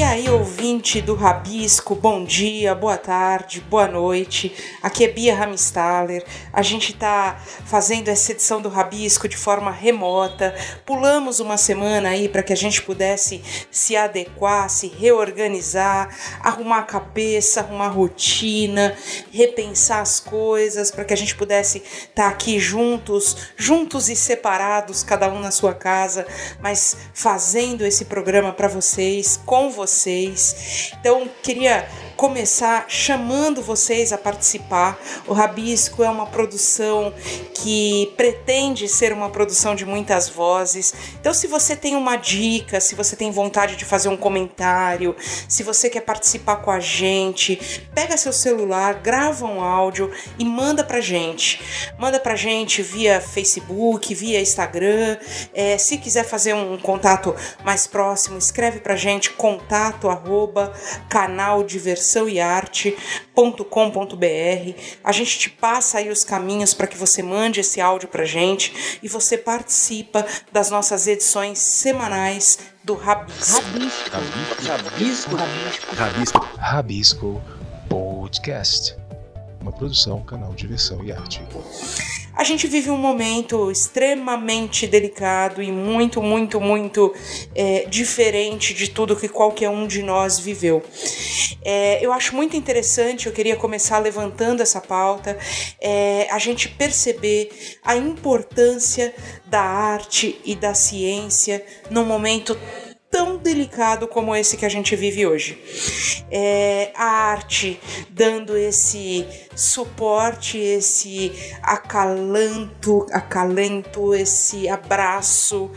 aí, ouvinte do Rabisco, bom dia, boa tarde, boa noite. Aqui é Bia Ramstaller. A gente está fazendo essa edição do Rabisco de forma remota. Pulamos uma semana aí para que a gente pudesse se adequar, se reorganizar, arrumar a cabeça, arrumar a rotina, repensar as coisas, para que a gente pudesse estar aqui juntos e separados, cada um na sua casa, mas fazendo esse programa para vocês, com vocês. Então, queria começar chamando vocês a participar. O Rabisco é uma produção que pretende ser uma produção de muitas vozes. Então, se você tem uma dica, se você tem vontade de fazer um comentário, se você quer participar com a gente, pega seu celular, grava um áudio e manda pra gente. Manda pra gente via Facebook, via Instagram. Se quiser fazer um contato mais próximo, escreve pra gente contato@canaldiversãoearte.com.br. A gente te passa aí os caminhos para que você mande esse áudio pra gente e você participa das nossas edições semanais do Rabisco. Rabisco Podcast, uma produção Canal Diversão e Arte. A gente vive um momento extremamente delicado e muito diferente de tudo que qualquer um de nós viveu. Eu acho muito interessante, eu queria começar levantando essa pauta, a gente perceber a importância da arte e da ciência num momento tão delicado como esse que a gente vive hoje. A arte dando esse suporte, esse acalento, esse abraço,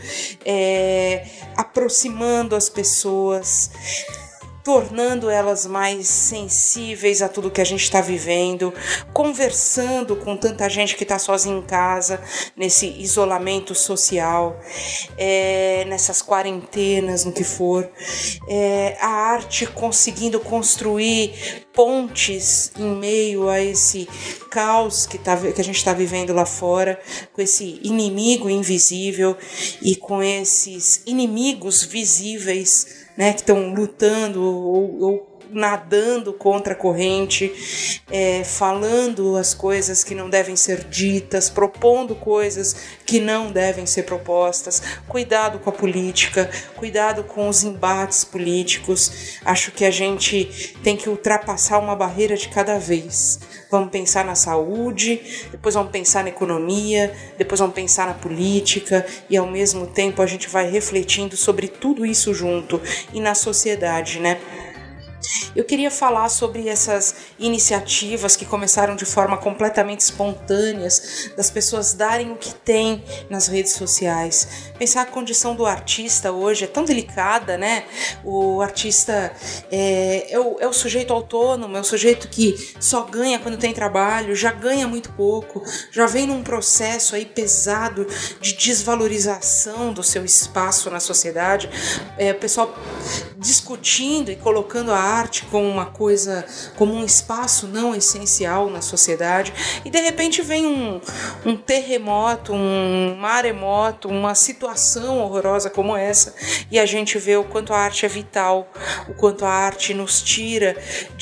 aproximando as pessoas, tornando elas mais sensíveis a tudo que a gente está vivendo, conversando com tanta gente que está sozinha em casa, nesse isolamento social, nessas quarentenas, no que for. A arte conseguindo construir pontes em meio a esse caos que a gente está vivendo lá fora, com esse inimigo invisível e com esses inimigos visíveis, né, que estão lutando ou nadando contra a corrente, falando as coisas que não devem ser ditas, propondo coisas que não devem ser propostas. Cuidado com a política, cuidado com os embates políticos. Acho que a gente tem que ultrapassar uma barreira de cada vez. Vamos pensar na saúde, depois vamos pensar na economia, depois vamos pensar na política e ao mesmo tempo a gente vai refletindo sobre tudo isso junto e na sociedade, né? Eu queria falar sobre essas iniciativas que começaram de forma completamente espontânea, das pessoas darem o que têm nas redes sociais. Pensar a condição do artista hoje é tão delicada, né? O artista é o sujeito autônomo, é o sujeito que só ganha quando tem trabalho, já ganha muito pouco, já vem num processo aí pesado de desvalorização do seu espaço na sociedade. O pessoal discutindo e colocando a arte como uma coisa, como um espaço não essencial na sociedade, e de repente vem um terremoto, um maremoto, uma situação horrorosa como essa, e a gente vê o quanto a arte é vital, o quanto a arte nos tira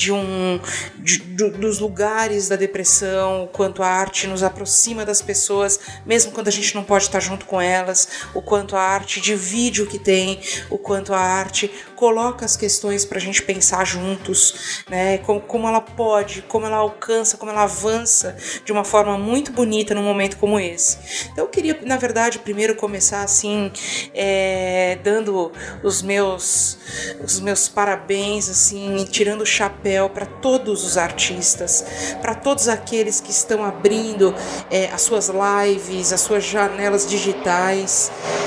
dos lugares da depressão, o quanto a arte nos aproxima das pessoas, mesmo quando a gente não pode estar junto com elas, o quanto a arte divide o que tem, o quanto a arte coloca as questões para a gente pensar juntos, né? Como ela pode, como ela alcança, como ela avança de uma forma muito bonita num momento como esse. Então eu queria, na verdade, primeiro começar assim, dando os meus parabéns, assim, tirando o chapéu para todos os artistas, para todos aqueles que estão abrindo as suas lives, as suas janelas digitais,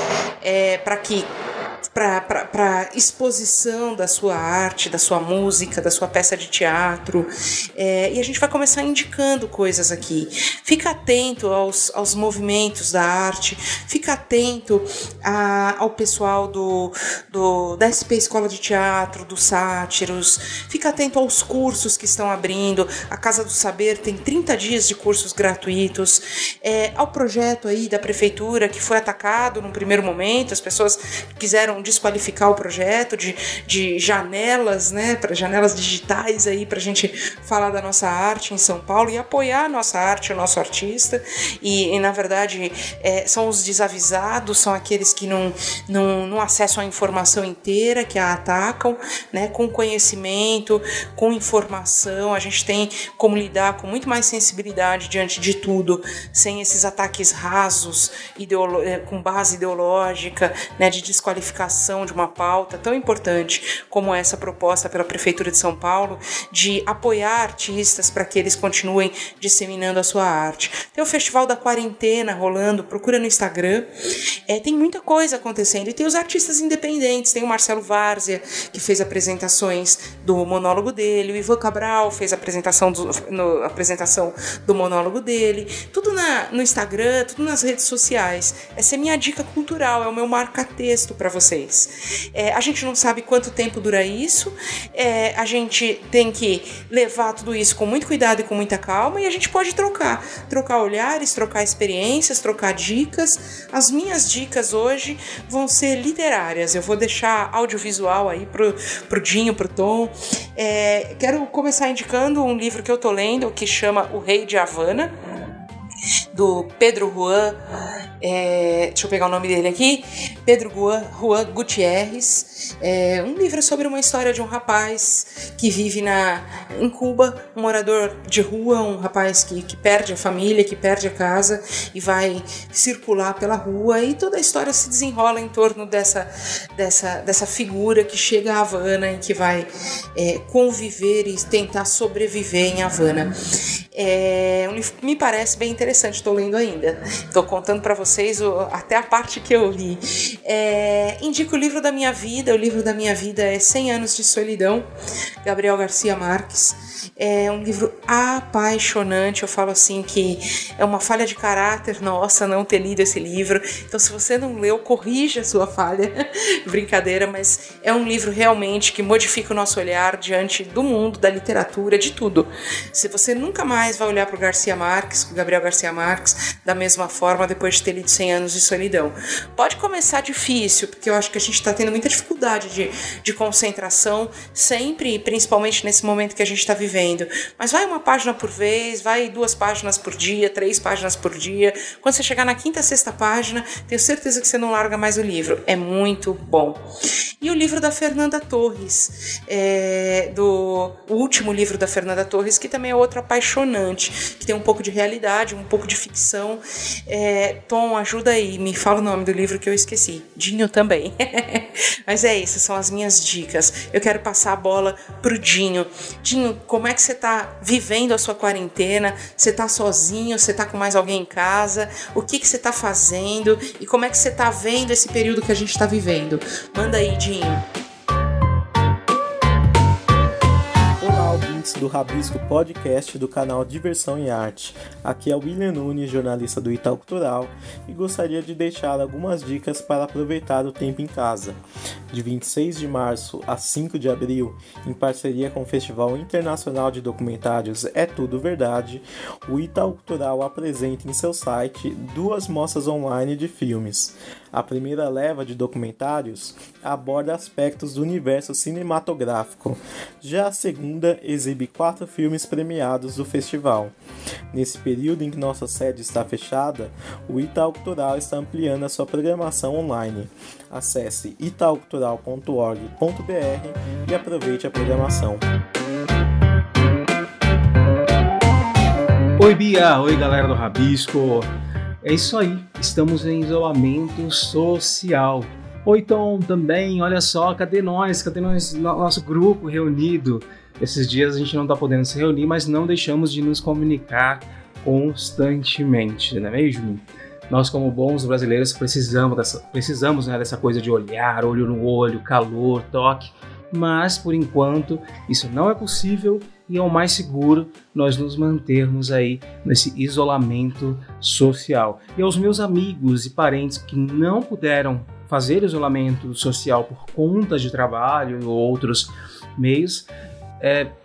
para exposição da sua arte, da sua música, da sua peça de teatro, e a gente vai começar indicando coisas aqui. Fica atento aos movimentos da arte, fica atento ao pessoal da SP Escola de Teatro, dos Sátiros, fica atento aos cursos que estão abrindo. A Casa do Saber tem 30 dias de cursos gratuitos, ao projeto aí da prefeitura que foi atacado num primeiro momento, as pessoas quiseram desqualificar o projeto, de janelas, né, para janelas digitais aí para a gente falar da nossa arte em São Paulo e apoiar a nossa arte, o nosso artista. E na verdade são os desavisados, são aqueles que não acessam a informação inteira, que a atacam, né, com conhecimento, com informação. A gente tem como lidar com muito mais sensibilidade diante de tudo, sem esses ataques rasos, com base ideológica, né, de desqualificação de uma pauta tão importante como essa proposta pela Prefeitura de São Paulo, de apoiar artistas para que eles continuem disseminando a sua arte. Tem o Festival da Quarentena rolando, procura no Instagram, tem muita coisa acontecendo, e tem os artistas independentes, tem o Marcelo Várzea, que fez apresentações do monólogo dele, o Ivan Cabral fez a apresentação do monólogo dele, tudo no Instagram, tudo nas redes sociais. Essa é minha dica cultural, é o meu marca-texto para vocês. A gente não sabe quanto tempo dura isso, a gente tem que levar tudo isso com muito cuidado e com muita calma, e a gente pode trocar olhares, trocar experiências, trocar dicas. As minhas dicas hoje vão ser literárias, eu vou deixar audiovisual aí pro Dinho, pro Tom. Quero começar indicando um livro que eu tô lendo, que chama O Rei de Havana, do Pedro Juan, deixa eu pegar o nome dele aqui, Pedro Juan Gutierrez. Um livro sobre uma história de um rapaz que vive em Cuba, um morador de rua, um rapaz que perde a família, que perde a casa e vai circular pela rua, e toda a história se desenrola em torno dessa figura que chega a Havana e que vai conviver e tentar sobreviver em Havana. Um livro que me parece bem interessante, estou lendo ainda, estou contando para vocês até a parte que eu li. Indico o livro da minha vida. O livro da minha vida é 100 Anos de Solidão, Gabriel Garcia Marques. É um livro apaixonante. Eu falo assim que é uma falha de caráter nossa não ter lido esse livro, então se você não leu, corrija a sua falha. Brincadeira, mas é um livro realmente que modifica o nosso olhar diante do mundo, da literatura, de tudo. Se você nunca mais vai olhar para o Gabriel Garcia Marques, da mesma forma depois de ter lido 100 Anos de Solidão. Pode começar difícil, porque eu acho que a gente está tendo muita dificuldade de concentração sempre, principalmente nesse momento que a gente está vivendo. Mas vai uma página por vez, vai 2 páginas por dia, 3 páginas por dia. Quando você chegar na 5ª, 6ª página, tenho certeza que você não larga mais o livro. É muito bom. E o livro da Fernanda Torres, o último livro da Fernanda Torres, que também é outro apaixonante, que tem um pouco de realidade, um pouco de ficção. Tom, ajuda aí, me fala o nome do livro que eu esqueci. Dinho também. Mas é isso, são as minhas dicas. Eu quero passar a bola pro Dinho. Dinho, como é que você tá vivendo a sua quarentena? Você tá sozinho? Você tá com mais alguém em casa? O que você tá fazendo? E como é que você tá vendo esse período que a gente tá vivendo? Manda aí, Dinho. Do Rabisco Podcast do canal Diversão e Arte. Aqui é o William Nunes, jornalista do Itaú Cultural, e gostaria de deixar algumas dicas para aproveitar o tempo em casa. De 26 de março a 5 de abril, em parceria com o Festival Internacional de Documentários É Tudo Verdade, o Itaú Cultural apresenta em seu site 2 mostras online de filmes. A primeira leva de documentários aborda aspectos do universo cinematográfico. Já a segunda exibe 4 filmes premiados do festival. Nesse período em que nossa sede está fechada, o Itaú Cultural está ampliando a sua programação online. Acesse itaucultural.org.br e aproveite a programação. Oi Bia, oi galera do Rabisco. É isso aí, estamos em isolamento social. Oi Tom, também, olha só, cadê nós, nosso grupo reunido? Esses dias a gente não está podendo se reunir, mas não deixamos de nos comunicar constantemente, não é mesmo? Nós, como bons brasileiros, precisamos dessa coisa de olhar, olho no olho, calor, toque, mas por enquanto isso não é possível e é o mais seguro nós nos mantermos aí nesse isolamento social. E aos meus amigos e parentes que não puderam fazer isolamento social por conta de trabalho ou outros meios,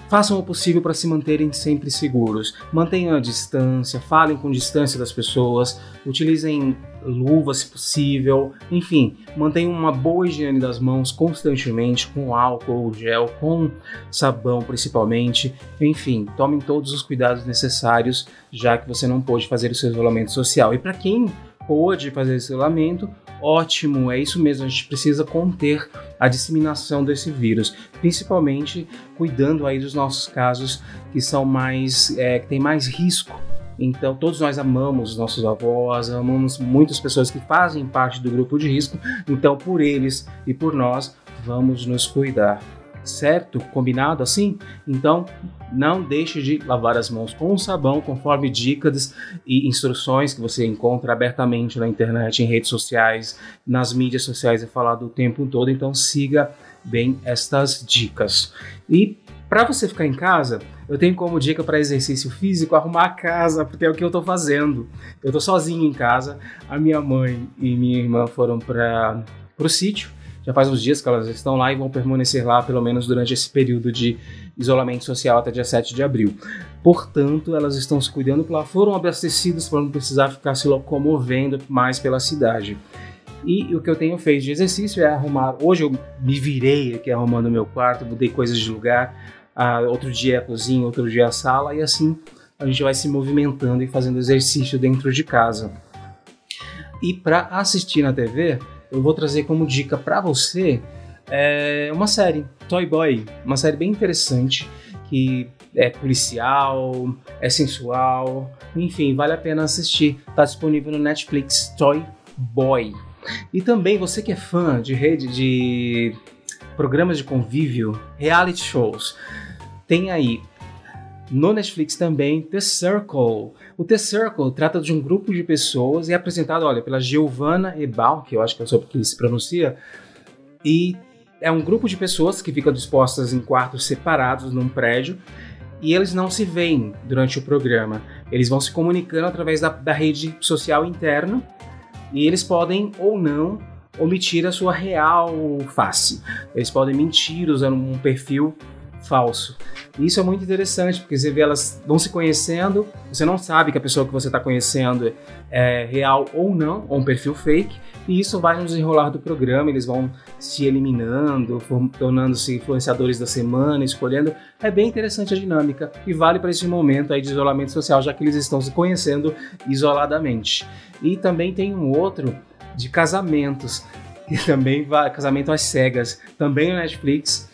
façam o possível para se manterem sempre seguros. Mantenham a distância, falem com distância das pessoas, utilizem luvas se possível, enfim, mantenham uma boa higiene das mãos constantemente, com álcool, gel, com sabão principalmente, enfim, tomem todos os cuidados necessários, já que você não pôde fazer o seu isolamento social. E para quem pôde fazer esse isolamento, ótimo, é isso mesmo, a gente precisa conter a disseminação desse vírus, principalmente cuidando aí dos nossos casos que são mais, que tem mais risco. Então todos nós amamos nossos avós, amamos muitas pessoas que fazem parte do grupo de risco, então por eles e por nós vamos nos cuidar. Certo? Combinado assim? Então, não deixe de lavar as mãos com sabão, conforme dicas e instruções que você encontra abertamente na internet, em redes sociais, nas mídias sociais, é falado o tempo todo, então siga bem estas dicas. E para você ficar em casa, eu tenho como dica para exercício físico arrumar a casa, porque é o que eu estou fazendo. Eu estou sozinho em casa, a minha mãe e minha irmã foram para o sítio. Já faz uns dias que elas estão lá e vão permanecer lá pelo menos durante esse período de isolamento social até dia 7 de abril. Portanto, elas estão se cuidando, porque lá foram abastecidas para não precisar ficar se locomovendo mais pela cidade. E o que eu tenho feito de exercício é arrumar. Hoje eu me virei aqui arrumando o meu quarto, mudei coisas de lugar. Outro dia a cozinha, outro dia a sala, e assim a gente vai se movimentando e fazendo exercício dentro de casa. E para assistir na TV, eu vou trazer como dica para você uma série, Toy Boy, uma série bem interessante, que é policial, é sensual, enfim, vale a pena assistir. Está disponível no Netflix, Toy Boy. E também você que é fã de programas de convívio, reality shows, tem aí no Netflix também The Circle. O The Circle trata de um grupo de pessoas e é apresentado, pela Giovanna Ebal, que eu acho que é sobre que se pronuncia, e é um grupo de pessoas que ficam dispostas em quartos separados num prédio e eles não se veem durante o programa. Eles vão se comunicando através da rede social interna e eles podem ou não omitir a sua real face. Eles podem mentir usando um perfil falso. E isso é muito interessante, porque você vê elas vão se conhecendo, você não sabe que a pessoa que você está conhecendo é real ou não, ou um perfil fake, e isso vai no desenrolar do programa, eles vão se eliminando, tornando-se influenciadores da semana, escolhendo. É bem interessante a dinâmica, e vale para esse momento aí de isolamento social, já que eles estão se conhecendo isoladamente. E também tem um outro de casamentos, que também vai, casamento às cegas, também no Netflix.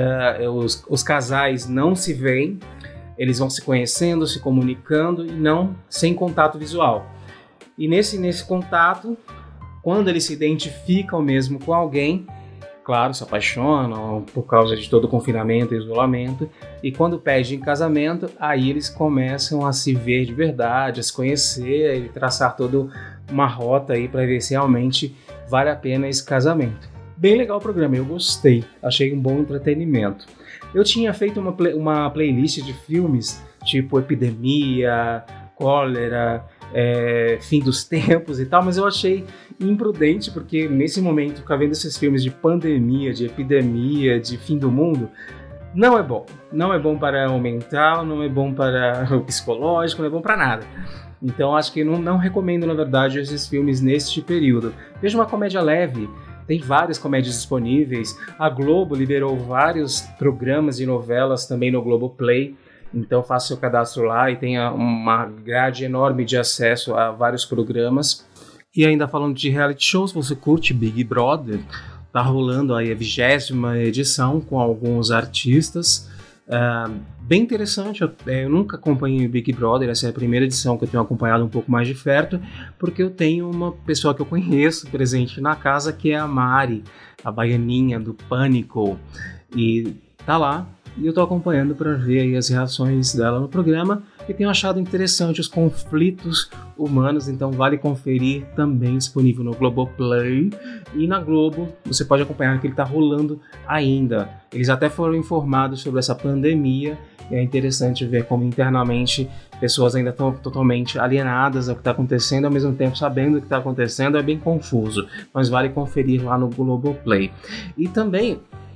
Os casais não se veem, eles vão se conhecendo, se comunicando e não sem contato visual. E nesse contato, quando eles se identificam mesmo com alguém, claro, se apaixonam por causa de todo o confinamento e isolamento, e quando pedem casamento, aí eles começam a se ver de verdade, a se conhecer e traçar toda uma rota aí para ver se realmente vale a pena esse casamento. Bem legal o programa, eu gostei, achei um bom entretenimento. Eu tinha feito uma playlist de filmes, tipo Epidemia, Cólera, Fim dos Tempos e tal, mas eu achei imprudente, porque nesse momento ficar vendo esses filmes de pandemia, de epidemia, de fim do mundo, não é bom. Não é bom para o mental, não é bom para o psicológico, não é bom para nada. Então acho que não recomendo, na verdade, esses filmes neste período. Veja uma comédia leve. Tem várias comédias disponíveis. A Globo liberou vários programas e novelas também no Globoplay. Então faça seu cadastro lá e tenha uma grade enorme de acesso a vários programas. E ainda falando de reality shows, você curte Big Brother? Tá rolando aí a 20ª edição com alguns artistas. Bem interessante, eu nunca acompanhei o Big Brother, essa é a primeira edição que eu tenho acompanhado um pouco mais de perto, porque eu tenho uma pessoa que eu conheço presente na casa, que é a Mari, a baianinha do Pânico, e tá lá, e eu tô acompanhando para ver aí as reações dela no programa, e tenho achado interessante os conflitos humanos, então vale conferir, também disponível no Globoplay, e na Globo você pode acompanhar que ele tá rolando ainda. Eles até foram informados sobre essa pandemia, e é interessante ver como internamente pessoas ainda estão totalmente alienadas ao que está acontecendo, ao mesmo tempo sabendo o que está acontecendo, é bem confuso, mas vale conferir lá no Globoplay. E também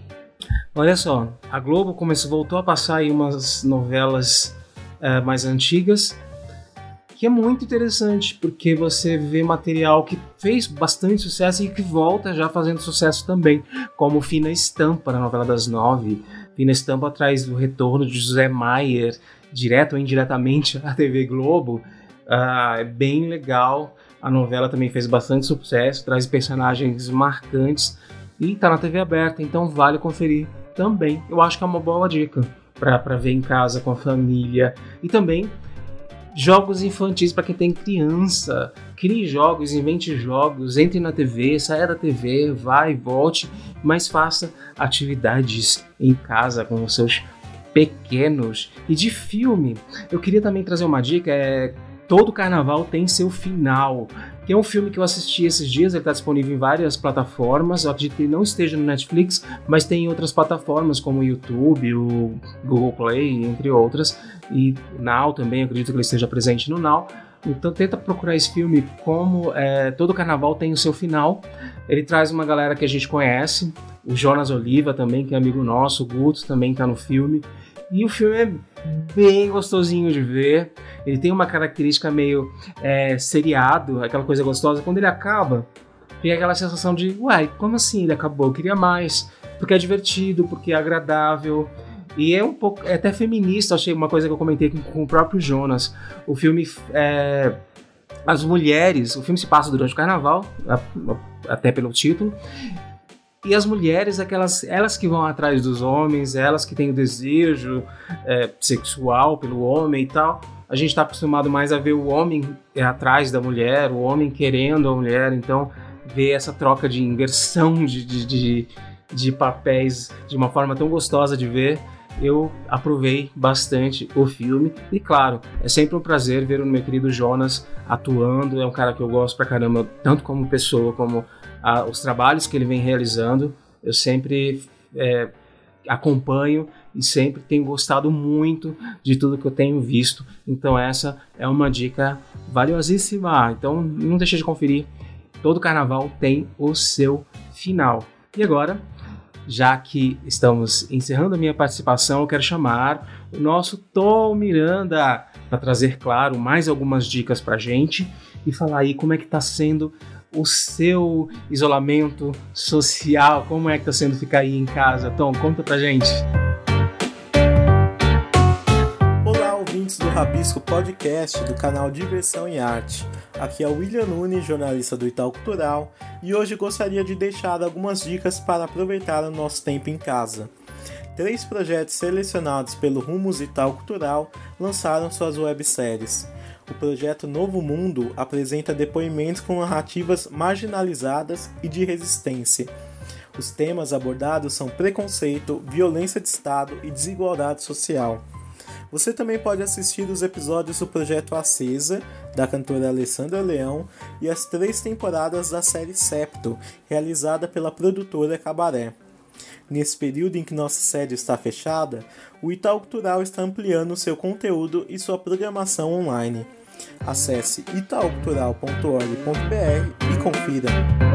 Olha só, a Globo voltou a passar aí umas novelas mais antigas, que é muito interessante, porque você vê material que fez bastante sucesso e que volta já fazendo sucesso também, como Fina Estampa, na novela das 9. Fina Estampa traz o retorno de José Maier, direto ou indiretamente à TV Globo. É bem legal. A novela também fez bastante sucesso, traz personagens marcantes e tá na TV aberta, então vale conferir também. Eu acho que é uma boa dica para ver em casa com a família. E também jogos infantis para quem tem criança. Crie jogos, invente jogos, entre na TV, saia da TV, vai e volte, mas faça atividades em casa com os seus pequenos. E de filme, eu queria também trazer uma dica, Todo Carnaval Tem Seu Final, que é um filme que eu assisti esses dias. Ele está disponível em várias plataformas. Eu acredito que ele não esteja no Netflix, mas tem em outras plataformas como o YouTube, o Google Play, entre outras, e o Now também, eu acredito que ele esteja presente no Now. Então tenta procurar esse filme, como Todo Carnaval Tem o Seu Final. Ele traz uma galera que a gente conhece, o Jonas Oliva também, que é amigo nosso, o Guto também está no filme. E o filme é bem gostosinho de ver. Ele tem uma característica meio seriado, aquela coisa gostosa. Quando ele acaba, tem aquela sensação de, uai, como assim ele acabou? Eu queria mais. Porque é divertido, porque é agradável. E é um pouco, é até feminista, achei uma coisa que eu comentei com o próprio Jonas. O filme, as mulheres, o filme se passa durante o carnaval, até pelo título. E as mulheres, elas que vão atrás dos homens, elas que têm o desejo sexual pelo homem e tal. A gente está acostumado mais a ver o homem atrás da mulher, o homem querendo a mulher. Então, ver essa troca de inversão de papéis de uma forma tão gostosa de ver, eu aprovei bastante o filme. E claro, é sempre um prazer ver o meu querido Jonas atuando. É um cara que eu gosto pra caramba, tanto como pessoa, como os trabalhos que ele vem realizando. Eu sempre acompanho e sempre tenho gostado muito de tudo que eu tenho visto. Então essa é uma dica valiosíssima. Então não deixe de conferir. Todo Carnaval Tem o Seu Final. E agora, já que estamos encerrando a minha participação, eu quero chamar o nosso Tom Miranda para trazer, claro, mais algumas dicas pra gente e falar aí como é que tá sendo o seu isolamento social, como é que tá sendo ficar aí em casa. Tom, conta pra gente. Olá, ouvintes do Rabisco Podcast do canal Diversão e Arte. Aqui é o William Nunes, jornalista do Itaú Cultural, e hoje gostaria de deixar algumas dicas para aproveitar o nosso tempo em casa. 3 projetos selecionados pelo Rumos Itaú Cultural lançaram suas webséries. O projeto Novo Mundo apresenta depoimentos com narrativas marginalizadas e de resistência. Os temas abordados são preconceito, violência de Estado e desigualdade social. Você também pode assistir os episódios do projeto Acesa, da cantora Alessandra Leão, e as 3 temporadas da série Septo, realizada pela produtora Cabaré. Nesse período em que nossa sede está fechada, o Itaú Cultural está ampliando seu conteúdo e sua programação online. Acesse itaucultural.org.br e confira.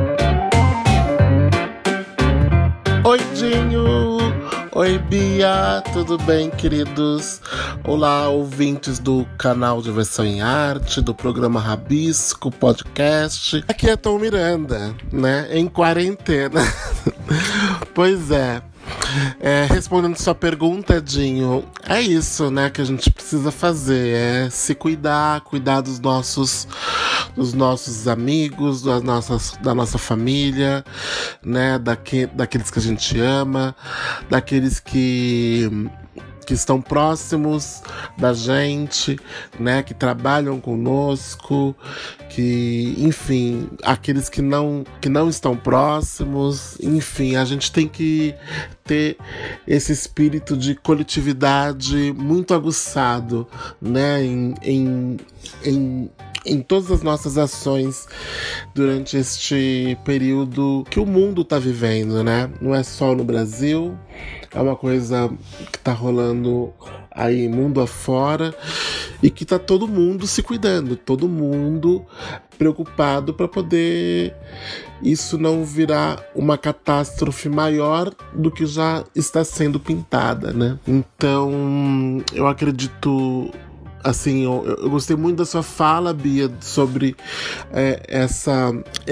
Oi, Dinho! Oi, Bia! Tudo bem, queridos? Olá, ouvintes do canal Diversão em Arte, do programa Rabisco Podcast. Aqui é Tom Miranda, né? Em quarentena. Pois é. Respondendo sua pergunta, Dinho, é isso, né, que a gente precisa fazer, é se cuidar dos nossos amigos, da nossa família, né, daqueles que a gente ama, daqueles que estão próximos da gente, né, que trabalham conosco, que, enfim, aqueles que não estão próximos, enfim, a gente tem que ter esse espírito de coletividade muito aguçado, né, em todas as nossas ações durante este período que o mundo está vivendo, né? Não é só no Brasil, é uma coisa que está rolando aí mundo afora. e que tá todo mundo se cuidando, todo mundo preocupado para poder isso não virar uma catástrofe maior do que já está sendo pintada, né? Então, eu acredito, assim, eu gostei muito da sua fala, Bia, sobre essa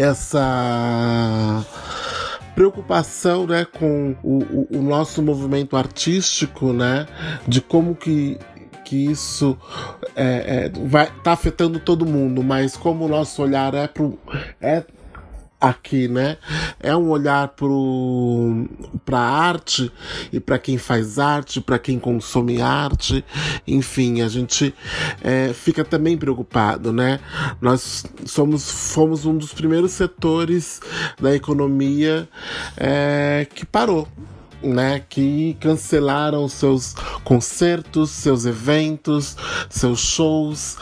preocupação, né, com o nosso movimento artístico, né, de como que isso tá afetando todo mundo, mas como o nosso olhar é aqui, né? É um olhar para a arte e para quem faz arte, para quem consome arte. Enfim, a gente fica também preocupado, né? Nós fomos um dos primeiros setores da economia que parou, né, que cancelaram seus concertos, seus eventos, seus shows,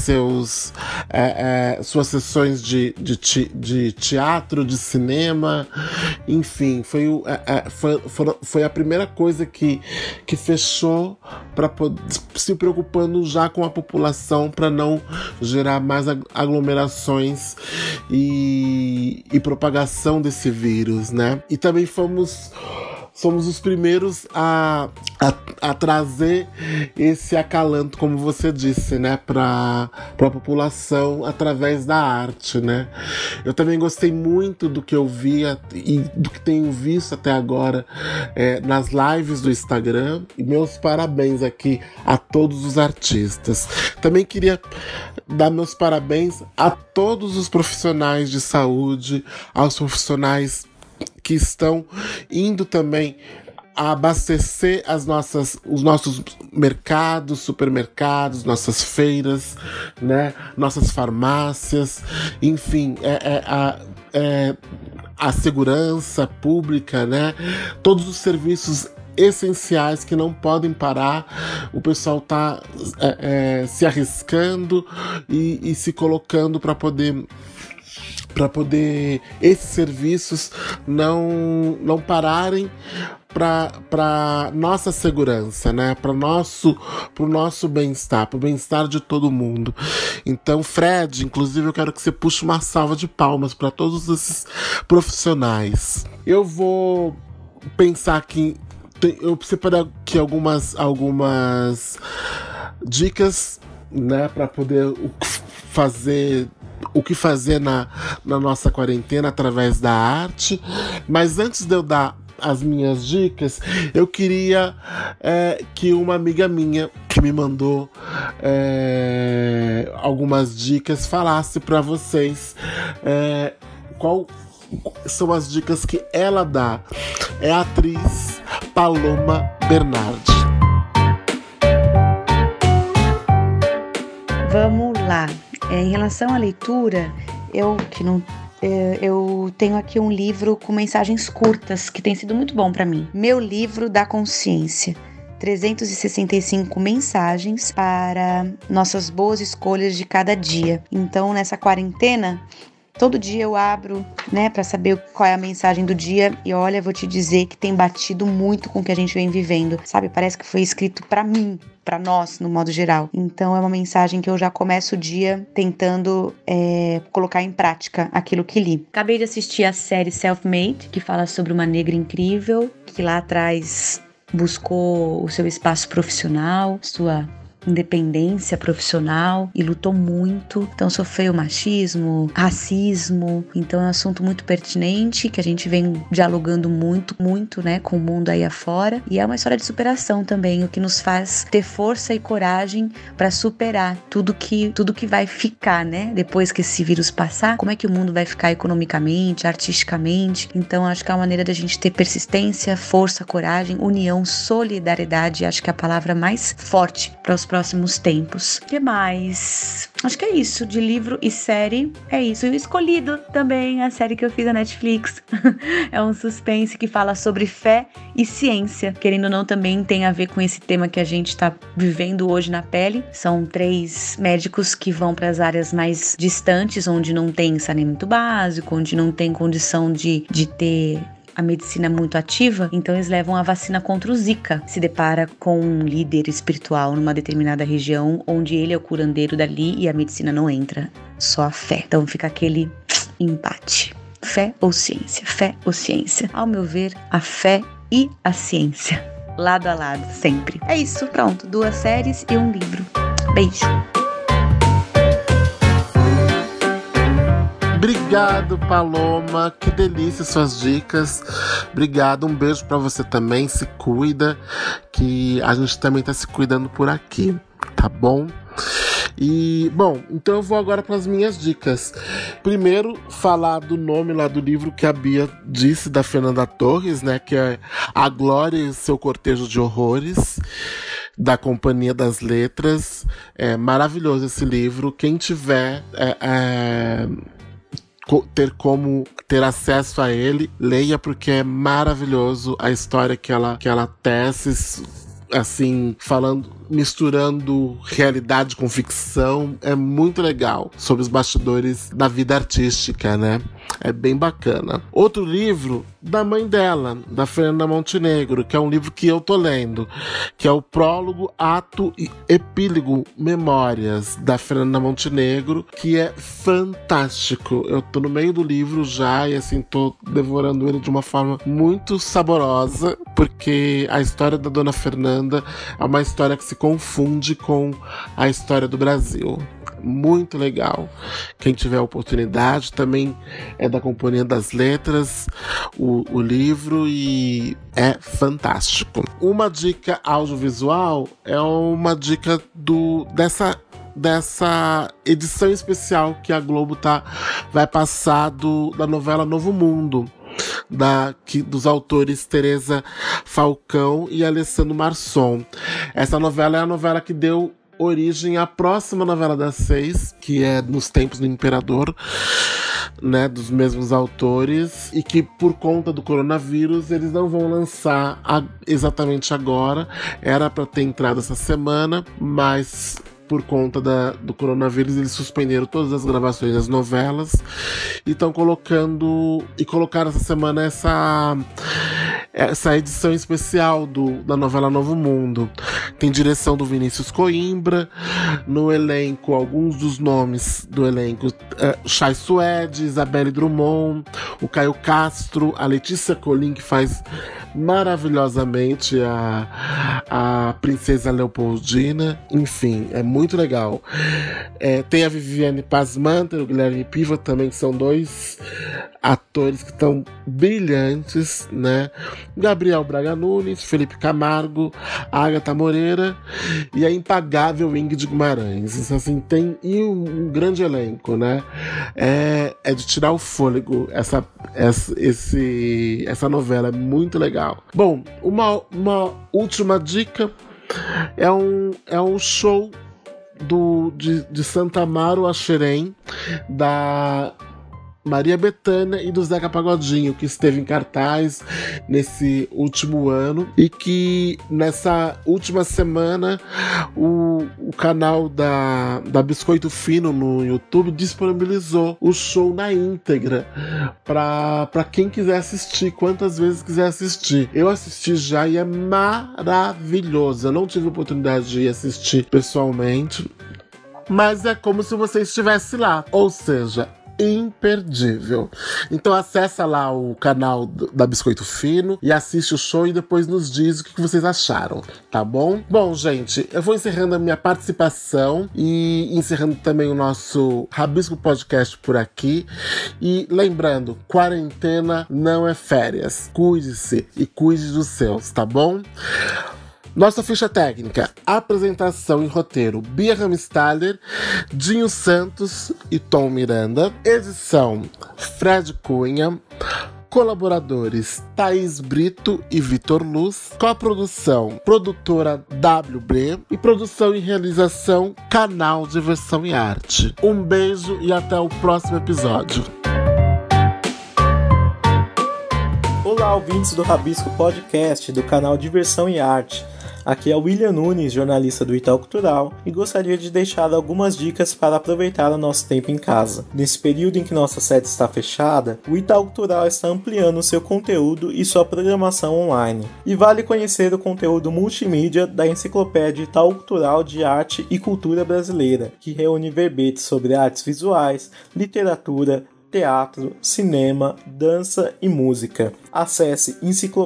suas sessões de teatro, de cinema, enfim, foi a primeira coisa que fechou, se preocupando já com a população para não gerar mais aglomerações e propagação desse vírus, né? E também somos os primeiros a trazer esse acalanto, como você disse, né, para a população através da arte, né? Eu também gostei muito do que eu vi e do que tenho visto até agora nas lives do Instagram. E meus parabéns aqui a todos os artistas. Também queria dar meus parabéns a todos os profissionais de saúde, aos profissionais que estão indo também a abastecer os nossos mercados, supermercados, nossas feiras, né, nossas farmácias, enfim, a segurança pública, né, todos os serviços essenciais que não podem parar. O pessoal tá se arriscando e se colocando para poder esses serviços não pararem para nossa segurança, né? Para o nosso bem-estar, para o bem-estar de todo mundo. Então, Fred, inclusive eu quero que você puxe uma salva de palmas para todos esses profissionais. Eu vou pensar aqui, eu separei aqui algumas dicas, né, para poder fazer o que fazer na nossa quarentena através da arte. Mas antes de eu dar as minhas dicas, eu queria que uma amiga minha que me mandou algumas dicas falasse para vocês qual são as dicas que ela dá. É a atriz Paloma Bernardi. Vamos lá. Em relação à leitura, eu tenho aqui um livro com mensagens curtas que tem sido muito bom para mim. Meu livro da consciência. 365 mensagens para nossas boas escolhas de cada dia. Então, nessa quarentena, todo dia eu abro, né, para saber qual é a mensagem do dia. E olha, vou te dizer que tem batido muito com o que a gente vem vivendo, sabe? Parece que foi escrito para mim, para nós, no modo geral. Então é uma mensagem que eu já começo o dia tentando colocar em prática aquilo que li. Acabei de assistir a série Self-Made, que fala sobre uma negra incrível, que lá atrás buscou o seu espaço profissional, sua independência profissional e lutou muito. Então sofreu machismo, racismo. Então é um assunto muito pertinente que a gente vem dialogando muito, né, com o mundo aí afora. E é uma história de superação também, o que nos faz ter força e coragem para superar tudo que vai ficar, né, depois que esse vírus passar. Como é que o mundo vai ficar economicamente, artisticamente? Então acho que é uma maneira da gente ter persistência, força, coragem, união, solidariedade. Acho que é a palavra mais forte para os próximos tempos. O que mais? Acho que é isso, de livro e série, é isso. E o Escolhido também, a série que eu fiz na Netflix. É um suspense que fala sobre fé e ciência. Querendo ou não, também tem a ver com esse tema que a gente está vivendo hoje na pele. São 3 médicos que vão para as áreas mais distantes, onde não tem saneamento básico, onde não tem condição de ter a medicina muito ativa, então eles levam a vacina contra o Zika. Se depara com um líder espiritual numa determinada região, onde ele é o curandeiro dali e a medicina não entra, só a fé. Então fica aquele empate. Fé ou ciência? Fé ou ciência? Ao meu ver, a fé e a ciência. Lado a lado, sempre. É isso, pronto. 2 séries e um livro. Beijo. Obrigado, Paloma. Que delícia suas dicas. Obrigado. Um beijo pra você também. Se cuida, que a gente também tá se cuidando por aqui, tá bom? E, bom, então eu vou agora para as minhas dicas. Primeiro, falar do nome lá do livro que a Bia disse, da Fernanda Torres, né? Que é A Glória e Seu Cortejo de Horrores, da Companhia das Letras. É maravilhoso esse livro. Quem tiver ter acesso a ele, leia, porque é maravilhoso a história que ela tece, assim, misturando realidade com ficção. É muito legal, sobre os bastidores da vida artística, né? É bem bacana. Outro livro da mãe dela, da Fernanda Montenegro, que é um livro que eu tô lendo, que é o Prólogo, Ato e Epílogo Memórias, da Fernanda Montenegro, que é fantástico. Eu tô no meio do livro já e, assim, tô devorando ele de uma forma muito saborosa, porque a história da Dona Fernanda é uma história que se confunde com a história do Brasil. Muito legal. Quem tiver a oportunidade, também é da Companhia das Letras, o livro, e é fantástico. Uma dica audiovisual é uma dica dessa edição especial que a Globo vai passar da novela Novo Mundo, dos autores Teresa Falcão e Alessandro Marçom. Essa novela é a novela que deu origem à próxima novela das 6, que é Nos Tempos do Imperador, né, dos mesmos autores, e que por conta do coronavírus eles não vão lançar exatamente agora. Era para ter entrado essa semana, mas por conta do coronavírus eles suspenderam todas as gravações das novelas e colocaram essa semana essa edição especial da novela Novo Mundo. Tem direção do Vinícius Coimbra. No elenco, alguns dos nomes do elenco: Chay Suede, Isabelle Drummond, o Caio Castro, a Letícia Colin, que faz maravilhosamente a Princesa Leopoldina. Enfim, é muito legal. Tem a Viviane Pasmanter, o Guilherme Piva também, que são 2 atores que estão brilhantes, né? Gabriel Braga Nunes, Felipe Camargo, Agatha Moreira e a impagável Ingrid Guimarães. Então, assim, tem um grande elenco, né? É de tirar o fôlego essa novela, é muito legal. Bom, uma última dica é um show de Santa Amaro a Xerém, da Maria Bethânia e do Zeca Pagodinho, que esteve em cartaz nesse último ano, e que nessa última semana o canal da Biscoito Fino no YouTube disponibilizou o show na íntegra para quem quiser assistir, quantas vezes quiser assistir. Eu assisti já e é maravilhoso. Eu não tive oportunidade de ir assistir pessoalmente, mas é como se você estivesse lá, ou seja, imperdível. Então acessa lá o canal da Biscoito Fino e assiste o show e depois nos diz o que vocês acharam, tá bom? Bom, gente, eu vou encerrando a minha participação e encerrando também o nosso Rabisco Podcast por aqui. E lembrando, quarentena não é férias. Cuide-se e cuide dos seus, tá bom? Nossa ficha técnica: apresentação e roteiro, Bia Ramstaller, Dinho Santos e Tom Miranda. Edição, Fred Cunha. Colaboradores, Thaís Brito e Vitor Luz. Coprodução, produtora WB. E produção e realização, Canal Diversão e Arte. Um beijo e até o próximo episódio. Olá, ouvintes do Rabisco Podcast, do canal Diversão e Arte. Aqui é o William Nunes, jornalista do Itaú Cultural, e gostaria de deixar algumas dicas para aproveitar o nosso tempo em casa. Nesse período em que nossa sede está fechada, o Itaú Cultural está ampliando seu conteúdo e sua programação online. E vale conhecer o conteúdo multimídia da Enciclopédia Itaú Cultural de Arte e Cultura Brasileira, que reúne verbetes sobre artes visuais, literatura, teatro, cinema, dança e música. Acesse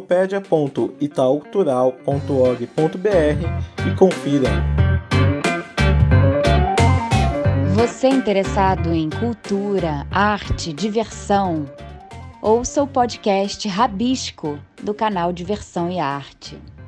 enciclopedia.itaucultural.org.br e confira. Você interessado em cultura, arte, diversão? Ouça o podcast Rabisco, do canal Diversão e Arte.